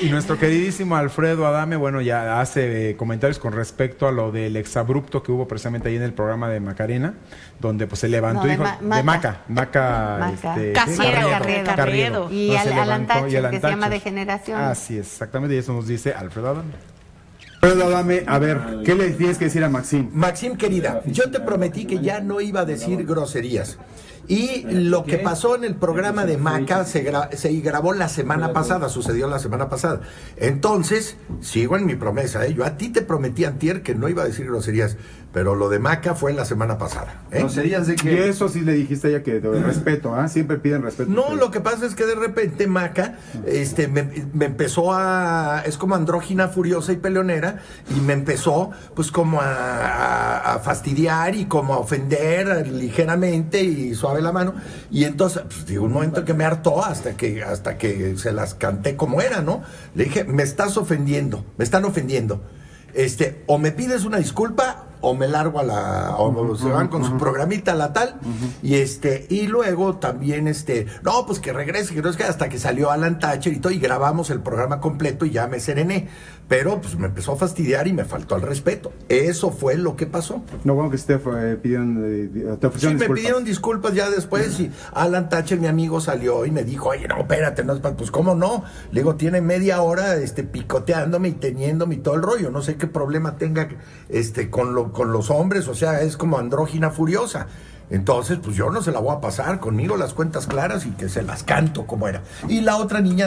Y nuestro queridísimo Alfredo Adame, bueno, ya hace comentarios con respecto a lo del exabrupto que hubo precisamente ahí en el programa de Macarena, donde pues se levantó y dijo, de Maca. Carriedo. Y Alan Thatcher, que se llama Degeneración. Así es, exactamente, y eso nos dice Alfredo Adame. Alfredo Adame, a ver, ¿qué le tienes que decir a Maxim? Maxim, querida, yo te prometí que ya no iba a decir groserías. Y lo que pasó en el programa de Maca se grabó la semana pasada, sucedió la semana pasada. Entonces, sigo en mi promesa, ¿eh? Yo a ti te prometí antier que no iba a decir groserías, pero lo de Maca fue la semana pasada, ¿eh? ¿Groserías de qué? Y eso sí le dijiste a ella que de respeto, ¿ah? Siempre piden respeto. No, lo que pasa es que de repente Maca me empezó es como andrógina, furiosa y peleonera, y me empezó pues como a fastidiar y como a ofender ligeramente y suave la mano, y entonces pues, digo, un momento en que me hartó hasta que se las canté como era, ¿no? Le dije, me están ofendiendo, o me pides una disculpa o me largo o se van con su programita a la tal, y luego también no, pues que regrese, que no es que hasta que salió Alan Thatcher y todo, y grabamos el programa completo y ya me serené, pero pues me empezó a fastidiar y me faltó al respeto. Eso fue lo que pasó. No, bueno, que te ofrecieron disculpas. Me pidieron disculpas ya después, y Alan Thatcher, mi amigo, salió y me dijo, oye, no, espérate, no, pues cómo no, le digo, tiene media hora picoteándome y teniéndome y todo el rollo, no sé qué problema tenga con los hombres, o sea, es como andrógina furiosa. Entonces, pues yo no se la voy a pasar, conmigo las cuentas claras y que se las canto como era. Y la otra niña,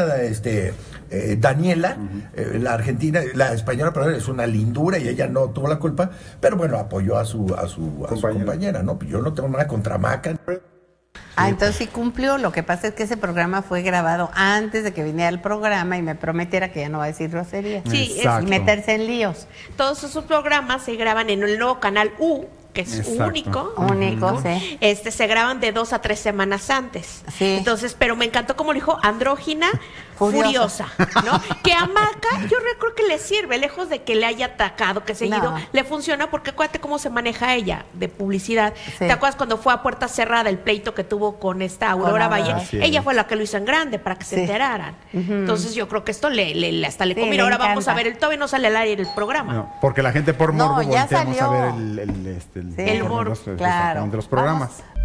Daniela, la argentina, la española, perdón, es una lindura y ella no tuvo la culpa, pero bueno, apoyó a su compañera, ¿no? Yo no tengo nada contra Maca. Entonces sí cumplió. Lo que pasa es que ese programa fue grabado antes de que viniera el programa y me prometiera que ya no va a decir groserías. Sí, y meterse en líos. Todos esos programas se graban en el nuevo canal U, que es único, sí. Se graban de 2 a 3 semanas antes. Sí. Entonces, pero me encantó como le dijo, andrógina furiosa, ¿no? Que a Maca, yo creo que le sirve, lejos de que le haya atacado, que seguido, le funciona, porque acuérdate cómo se maneja ella, de publicidad. Sí. ¿Te acuerdas cuando fue a puerta cerrada el pleito que tuvo con esta Aurora Valle? Ella fue la que lo hizo en grande para que se enteraran. Entonces yo creo que esto hasta le combina. Ahora vamos a ver, todavía no sale al aire el programa. No, porque la gente por morbo volteamos a ver el morbo, claro, de los programas.